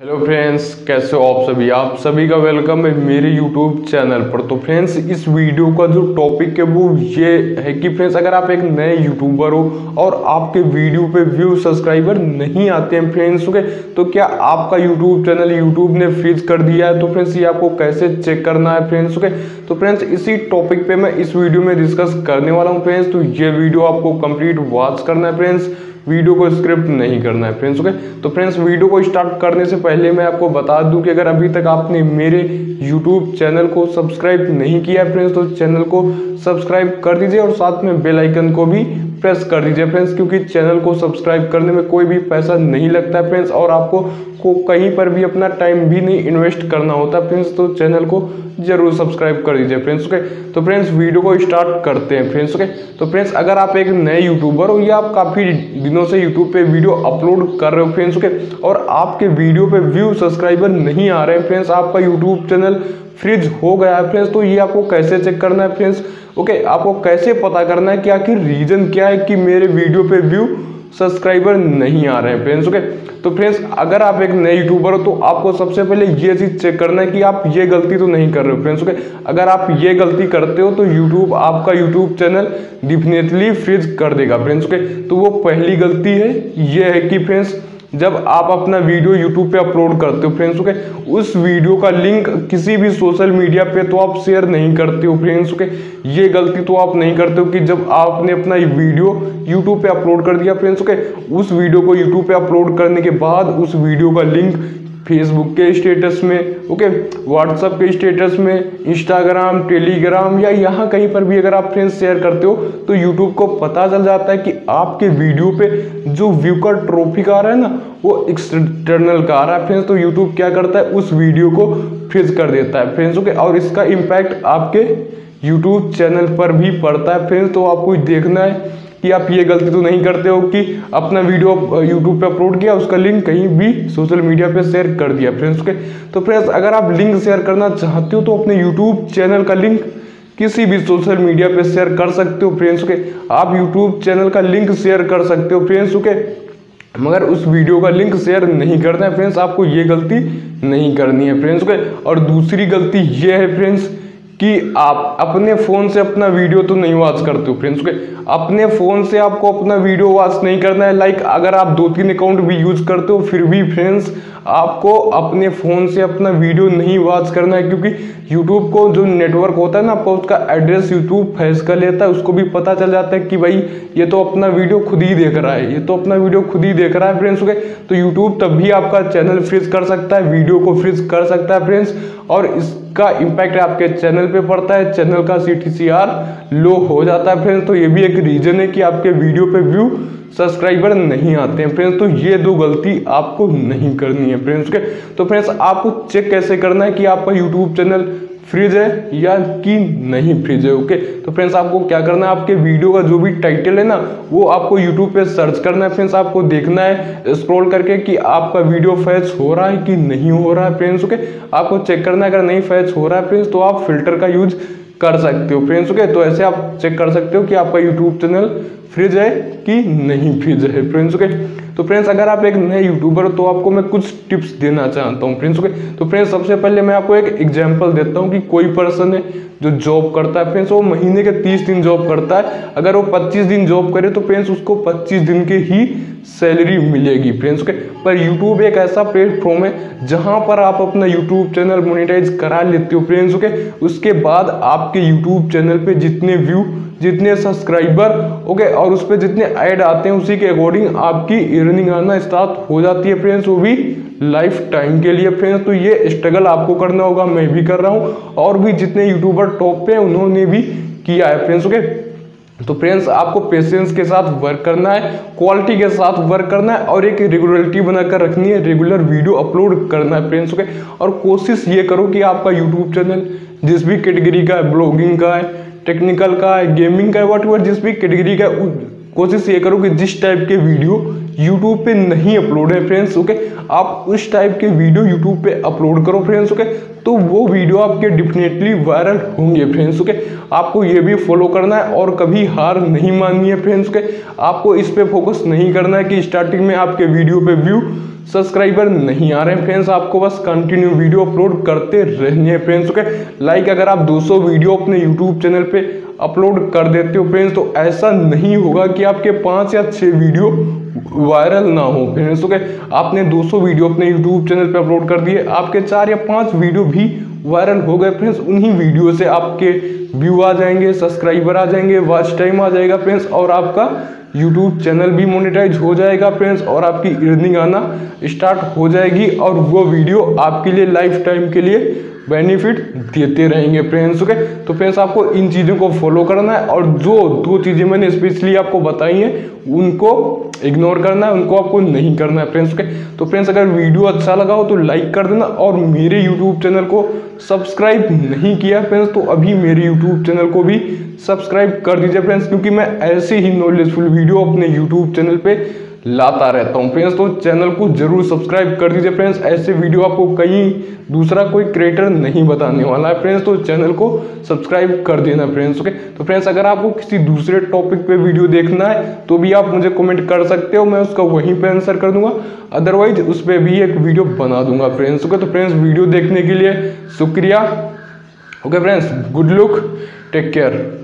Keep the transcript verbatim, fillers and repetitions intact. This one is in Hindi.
हेलो फ्रेंड्स, कैसे हो आप सभी। आप सभी का वेलकम है मेरे यूट्यूब चैनल पर। तो फ्रेंड्स, इस वीडियो का जो टॉपिक है वो ये है कि फ्रेंड्स, अगर आप एक नए यूट्यूबर हो और आपके वीडियो पे व्यू सब्सक्राइबर नहीं आते हैं फ्रेंड्स, ओके, तो क्या आपका यूट्यूब चैनल यूट्यूब ने फ्रीज कर दिया है? तो फ्रेंड्स, ये आपको कैसे चेक करना है फ्रेंड्स, ओके। तो फ्रेंड्स, इसी टॉपिक पे मैं इस वीडियो में डिस्कस करने वाला हूँ फ्रेंड्स। तो ये वीडियो आपको कंप्लीट वॉच करना है फ्रेंड्स, वीडियो को स्क्रिप्ट नहीं करना है फ्रेंड्स, ओके। तो फ्रेंड्स, वीडियो को स्टार्ट करने से पहले मैं आपको बता दूं कि अगर अभी तक आपने मेरे यूट्यूब चैनल को सब्सक्राइब नहीं किया है फ्रेंड्स, तो चैनल को सब्सक्राइब कर दीजिए और साथ में बेल आइकन को भी प्रेस कर दीजिए फ्रेंड्स, क्योंकि चैनल को सब्सक्राइब करने में कोई भी पैसा नहीं लगता है फ्रेंड्स, और आपको को कहीं पर भी अपना टाइम भी नहीं इन्वेस्ट करना होता फ्रेंड्स। तो चैनल को जरूर सब्सक्राइब कर दीजिए फ्रेंड्स, ओके। तो फ्रेंड्स, वीडियो को स्टार्ट करते हैं फ्रेंड्स, ओके। तो फ्रेंड्स, अगर आप एक नए यूट्यूबर हो या आप काफ़ी दिनों से यूट्यूब पे वीडियो अपलोड कर रहे हो फ्रेंड्स, ओके, और आपके वीडियो पे व्यू सब्सक्राइबर नहीं आ रहे हैं फ्रेंड्स, आपका यूट्यूब चैनल फ्रीज हो गया है फ्रेंड्स, तो ये आपको कैसे चेक करना है फ्रेंड्स, ओके। आपको कैसे पता करना है कि आखिर रीजन क्या है कि मेरे वीडियो पे व्यू सब्सक्राइबर नहीं आ रहे हैं फ्रेंड्स, ओके। तो फ्रेंड्स, अगर आप एक नए यूट्यूबर हो तो आपको सबसे पहले ये चीज चेक करना है कि आप ये गलती तो नहीं कर रहे हो फ्रेंड्स, ओके। अगर आप ये गलती करते हो तो यूट्यूब आपका यूट्यूब चैनल डेफिनेटली फ्रीज कर देगा फ्रेंड्स, ओके। तो वो पहली गलती है ये है कि फ्रेंड्स, जब आप अपना वीडियो यूट्यूब पे अपलोड करते हो फ्रेंड्स, ओके, उस वीडियो का लिंक किसी भी सोशल मीडिया पे तो आप शेयर नहीं करते हो फ्रेंड्स, ओके। ये गलती तो आप नहीं करते हो कि जब आपने अपना वीडियो यूट्यूब पे अपलोड कर दिया फ्रेंड्स, ओके, उस वीडियो को यूट्यूब पे अपलोड करने के बाद उस वीडियो का लिंक फेसबुक के स्टेटस में, ओके, व्हाट्सएप के स्टेटस में, इंस्टाग्राम, टेलीग्राम या यहाँ कहीं पर भी अगर आप फ्रेंड्स शेयर करते हो तो यूट्यूब को पता चल जाता है कि आपके वीडियो पे जो व्यू का ट्रॉफिक आ रहा है ना, वो एक्सटर्नल का आ रहा है फ्रेंड्स। तो यूट्यूब क्या करता है, उस वीडियो को फ्रीज कर देता है फ्रेंड्स, ओके, और इसका इम्पैक्ट आपके यूट्यूब चैनल पर भी पड़ता है फ्रेंड्स। तो आपको देखना है कि आप ये गलती तो नहीं करते हो कि अपना वीडियो यूट्यूब पे अपलोड किया, उसका लिंक कहीं भी सोशल मीडिया पे शेयर कर दिया फ्रेंड्स, ओके। तो फ्रेंड्स, अगर आप लिंक शेयर करना चाहते हो तो अपने यूट्यूब चैनल का लिंक किसी भी सोशल मीडिया पे शेयर कर सकते हो फ्रेंड्स, ओके। आप यूट्यूब चैनल का लिंक शेयर कर सकते हो फ्रेंड्स, ओके, मगर उस वीडियो का लिंक शेयर नहीं करना है फ्रेंड्स। आपको ये गलती नहीं करनी है फ्रेंड्स, ओके। और दूसरी गलती ये है फ्रेंड्स कि आप अपने फ़ोन से अपना वीडियो तो नहीं वॉच करते हो फ्रेंड्स, ओके। अपने फ़ोन से आपको अपना वीडियो वॉच नहीं करना है। लाइक अगर आप दो तीन अकाउंट भी यूज़ करते हो फिर भी फ्रेंड्स आपको अपने फ़ोन से अपना वीडियो नहीं वॉच करना है, क्योंकि यूट्यूब को जो नेटवर्क होता है ना आपका, उसका एड्रेस यूट्यूब फैस कर लेता है। उसको भी पता चल जाता है कि भाई ये तो अपना वीडियो खुद ही देख रहा है, ये तो अपना वीडियो खुद ही देख रहा है फ्रेंड्स, ओके। तो यूट्यूब तभी आपका चैनल फ्रीज कर सकता है, वीडियो को फ्रीज कर सकता है फ्रेंड्स, और इसका इम्पैक्ट आपके चैनल पे पड़ता है, चैनल का सी टी सी आर लो हो जाता है फ्रेंड्स। तो ये भी एक रीजन है कि आपके वीडियो पे व्यू सब्सक्राइबर नहीं आते हैं फ्रेंड्स। तो ये दो गलती आपको नहीं करनी है फ्रेंड्स, ओके। तो फ्रेंड्स, आपको चेक कैसे करना है कि आपका यूट्यूब चैनल फ्रीज है या कि नहीं फ्रीज है, ओके। तो फ्रेंड्स, आपको क्या करना है, आपके वीडियो का जो भी टाइटल है ना वो आपको यूट्यूब पे सर्च करना है फ्रेंड्स। आपको देखना है स्क्रॉल करके कि आपका वीडियो फैच हो रहा है कि नहीं हो रहा है फ्रेंड्स, ओके। आपको चेक करना है, अगर नहीं फैच हो रहा है फ्रेंड्स तो आप फिल्टर का यूज कर सकते हो फ्रेंड्स, ओके। तो ऐसे आप चेक कर सकते हो कि आपका यूट्यूब चैनल फ्रीज है कि नहीं फ्रीज है फ्रेंड्स, ओके। तो फ्रेंड्स, अगर आप एक नए यूट्यूबर हो तो आपको मैं कुछ टिप्स देना चाहता हूँ फ्रेंड्स, ओके। तो फ्रेंड्स, सबसे पहले मैं आपको एक एग्जांपल देता हूँ कि कोई पर्सन है जो जॉब करता है फ्रेंड्स, वो महीने के तीस दिन जॉब करता है। अगर वो पच्चीस दिन जॉब करे तो फ्रेंड्स उसको पच्चीस दिन के ही सैलरी मिलेगी फ्रेंड्स, ओके। पर यूट्यूब एक ऐसा प्लेटफॉर्म है जहां पर आप अपना यूट्यूब चैनल मोनेटाइज करा लेते हो फ्रेंड्स, ओके। उसके बाद आपके यूट्यूब चैनल पे जितने व्यू, जितने सब्सक्राइबर, ओके, और उस पर जितने ऐड आते हैं उसी के अकॉर्डिंग आपकी अर्निंग आना स्टार्ट हो जाती है फ्रेंड्स, वो भी लाइफ टाइम के लिए फ्रेंड्स। तो ये स्ट्रगल आपको करना होगा, मैं भी कर रहा हूँ, और भी जितने यूट्यूबर टॉप पे उन्होंने भी किया है फ्रेंड्स, ओके। तो फ्रेंड्स, आपको पेशेंस के साथ वर्क करना है, क्वालिटी के साथ वर्क करना है, और एक रेगुलरिटी बनाकर रखनी है, रेगुलर वीडियो अपलोड करना है फ्रेंड्स, ओके। और कोशिश ये करो कि आपका यूट्यूब चैनल जिस भी कैटेगरी का है, ब्लॉगिंग का है, टेक्निकल का है, गेमिंग का है, वट एवर जिस भी कैटेगरी का है, कोशिश ये करो कि जिस टाइप के वीडियो यूट्यूब पे नहीं अपलोड है फ्रेंड्स। ओके, आप उस टाइप के वीडियो यूट्यूब पे अपलोड करो फ्रेंड्स। ओके, तो वो वीडियो आपके डेफिनेटली वायरल होंगे फ्रेंड्स। ओके, आपको ये भी फॉलो करना है और कभी हार नहीं माननी है फ्रेंड्स। ओके, आपको इस पे फोकस नहीं करना है कि स्टार्टिंग में आपके वीडियो पे व्यू सब्सक्राइबर नहीं आ रहे हैं फ्रेंड्स। आपको बस कंटिन्यू वीडियो अपलोड करते रहने हैं फ्रेंड्स। ओके, लाइक अगर आप दो सौ वीडियो अपने यूट्यूब चैनल पे अपलोड कर देते हो फ्रेंड्स, तो ऐसा नहीं होगा कि आपके पाँच या छः वीडियो वायरल ना हो फ्रेंड्स। ओके, आपने दो सौ वीडियो अपने यूट्यूब चैनल पे अपलोड कर दिए, आपके चार या पाँच वीडियो भी वायरल हो गए फ्रेंड्स। उन्हीं वीडियो से आपके व्यू आ जाएंगे, सब्सक्राइबर आ जाएंगे, वॉच टाइम आ जाएगा फ्रेंड्स, और आपका यूट्यूब चैनल भी मोनेटाइज हो जाएगा फ्रेंड्स, और आपकी अर्निंग आना स्टार्ट हो जाएगी, और वो वीडियो आपके लिए लाइफ टाइम के लिए बेनिफिट देते रहेंगे फ्रेंड्स। ओके, तो फ्रेंड्स आपको इन चीज़ों को फॉलो करना है, और जो दो चीज़ें मैंने स्पेशली आपको बताई हैं उनको इग्नोर करना है, उनको आपको नहीं करना है फ्रेंड्स। ओके, तो फ्रेंड्स अगर वीडियो अच्छा लगा हो तो लाइक कर देना, और मेरे यूट्यूब चैनल को सब्सक्राइब नहीं किया फ्रेंड्स तो अभी मेरे यूट्यूब चैनल को भी सब्सक्राइब कर दीजिए फ्रेंड्स, क्योंकि मैं ऐसे ही नॉलेजफुल वीडियो अपने यूट्यूब चैनल पे लाता रहता हूँ फ्रेंड्स। तो चैनल को जरूर सब्सक्राइब कर दीजिए फ्रेंड्स, ऐसे वीडियो आपको कहीं दूसरा कोई क्रिएटर नहीं बताने वाला है फ्रेंड्स, तो चैनल को सब्सक्राइब कर देना फ्रेंड्स। ओके, तो फ्रेंड्स अगर आपको किसी दूसरे टॉपिक पे वीडियो देखना है तो भी आप मुझे कमेंट कर सकते हो, मैं उसका वहीं पे आंसर कर दूंगा, अदरवाइज उस पर भी एक वीडियो बना दूंगा फ्रेंड्स। ओके, तो फ्रेंड्स वीडियो देखने के लिए शुक्रिया। Okay friends, good luck, take care.